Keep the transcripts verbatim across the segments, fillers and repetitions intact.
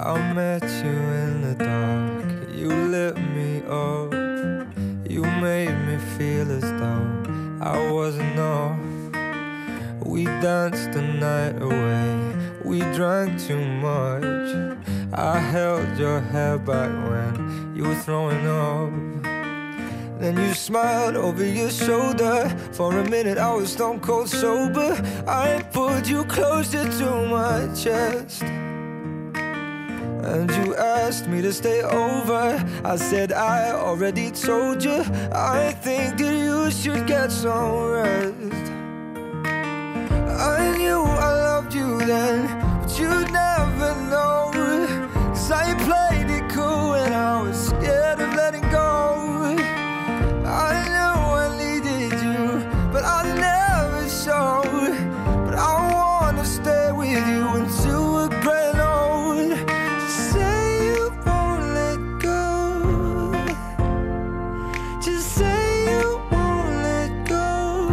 I met you in the dark, you lit me up. You made me feel as though I wasn't off. We danced the night away, we drank too much. I held your hair back when you were throwing up. Then you smiled over your shoulder. For a minute I was stone cold sober. I pulled you closer to my chest, and you asked me to stay over. I said I already told you, I think that you should get some rest. I knew I loved you then, but you'd never know. 'Cause I played it cool and I was scared of letting go. I knew I needed you, but I never showed. But I wanna stay with you until we're grown old. Just say you won't let go. Just say you won't let go.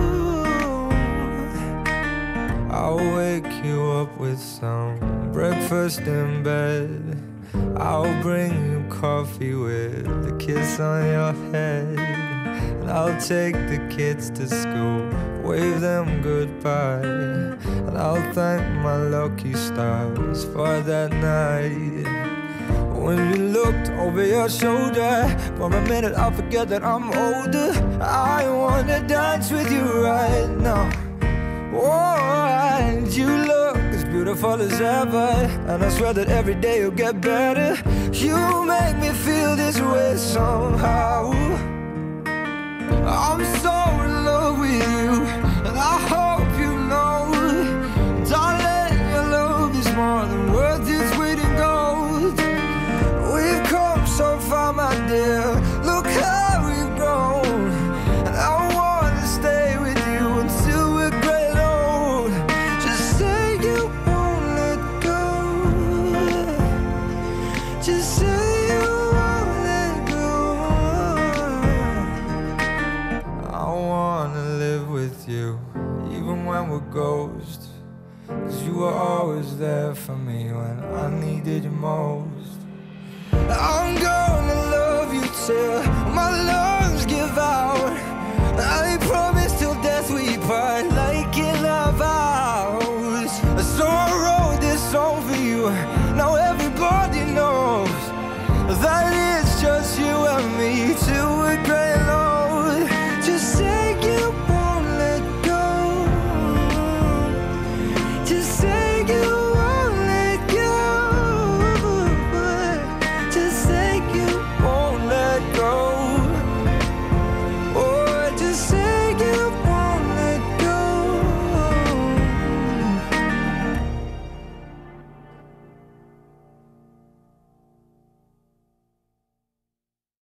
I'll wake you up with some breakfast in bed. I'll bring you coffee with a kiss on your head. And I'll take the kids to school, wave them goodbye. And I'll thank my lucky stars for that night. When you looked over your shoulder, for a minute I forget that I'm older. I wanna dance with you right now. Oh, and you look as beautiful as ever, and I swear that every day you'll get better. You make me feel this way somehow. I'm so in love with you, and I hope you know, darling, your love is more than worth its weight in gold. We've come so far, my dear, look how we've grown. And I wanna stay with you until we're great old. Just say you won't let go. Just say you won't let go. I wanna live with you, even when we're ghosts. 'Cause you were always there for me when I needed you most.